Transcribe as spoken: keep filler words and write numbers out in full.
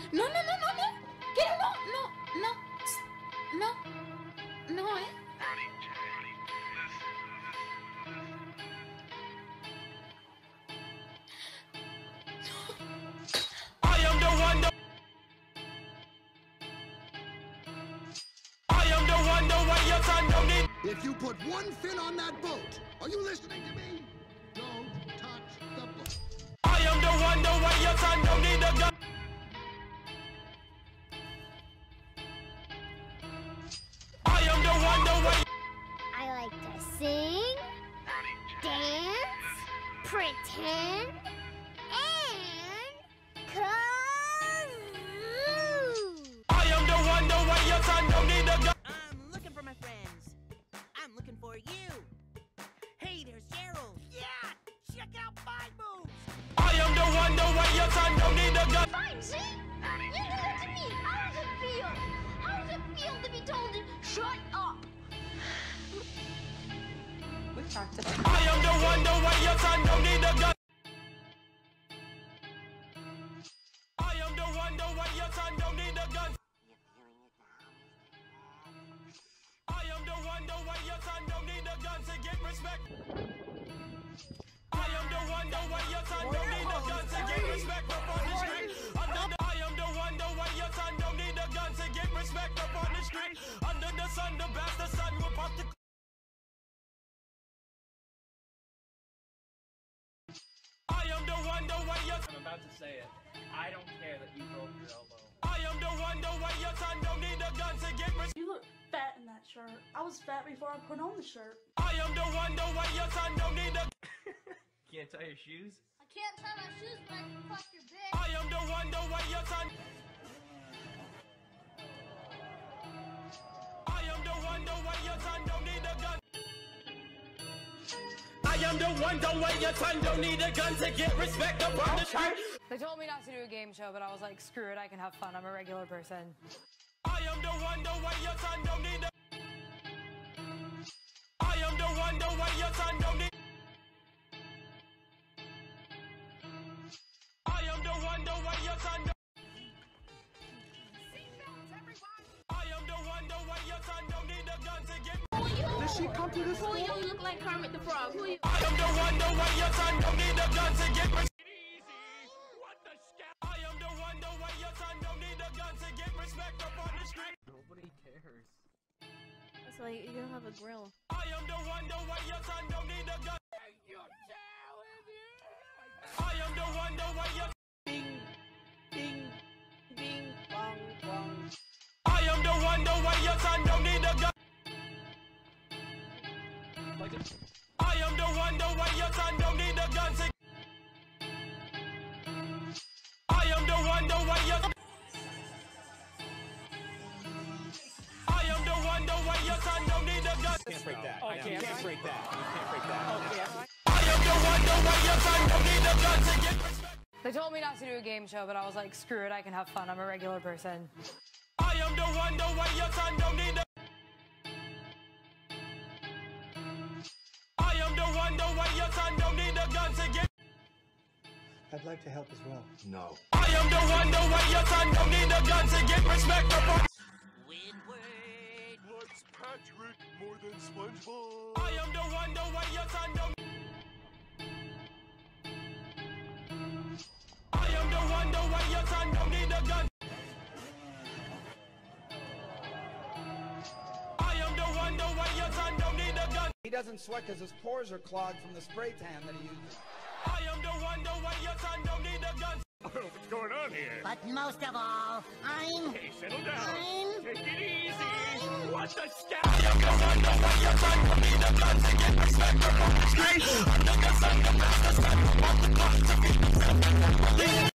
No, no, no, no, no. Quiero, no, no, no. No. No, eh. I am the one that I am the one the way your son don't need. If you put one fin on that boat, are you listening to me? Don't touch the boat. I am the one the way your son don't need a gun. I am the one the way. I like to sing, dance, pretend, and kazoo. I am the one the way your son don't need a gun. I'm looking for my friends. I'm looking for you. Hey, there's Gerald. Yeah, check out my moves. I am the one the way your son don't need a gun. Fine, see? You do that to me. How does it feel? How does it feel to be told to shut up? We talked about. I am the one the way your son don't need a gun. I am the one the way your son don't need a gun. I am the one the way your son don't need a gun to get respect. I am the one the way your son don't need a gun to get respect up on the street. Under the, I am the one the way your son don't need a gun to get respect up on the street. Under the sun, the bastard son will pop the. I am the one the way your. I'm about to say it. I don't care that you broke your elbow. I am the one the way your son don't need a gun to get respect. You look fat in that shirt. I was fat before I put on the shirt. I am the one the way your son don't need a. Can't tie your shoes? I can't tie my shoes, but I can fuck your bitch. I am the one the way your son. I am the one the way your son don't need a gun. I am the one the way your son don't need a gun to get respect up on the street. They told me not to do a game show, but I was like, screw it, I can have fun. I'm a regular person. I am the one the way your son don't need a. I am the one the way your son don't need. I am the one the way your son don't. I am the one the way your son don't need a gun to get. Does she come to this Who you? You look like Kermit the Frog. Who you? I am the one the way your son don't need a gun to get. I am the one the way your son don't need a gun to get respect up on the street. Nobody cares. That's why you don't have a grill. I am the one the way your son don't need a gun. I am the one the way your. Bing, bing, bing, bong, bong. I am the one the way your son don't need a gun. I am the one the way your son don't need a gun to. I am the one the way your. I am the one the way your son don't need a gun. Can't break that. Oh, You can't can't break that. You can't break that. I am the one the way your son don't need a gun to get respect. They told me not to do a game show, but I was like, screw it, I can have fun. I'm a regular person. I am the one the way your son don't need a. I am the one the way your son don't need a gun to get. I'd like to help as well. No. I am the one the way your son don't need a gun to get respect up on. Squidward. What's Patrick more than SpongeBob? I am the one the way your son don't. I am the one the way your son don't need a gun. I am the one the way your son don't need a gun. He doesn't sweat because his pores are clogged from the spray tan that he uses. I am the one the way your son don't need a gun. What's going on here? But most of all, I'm. Hey, settle down. I'm. Take it easy. What the scat? I am the one the way your son don't need a gun to get respect up on the street. Under the sun, the master son will want the gun to be the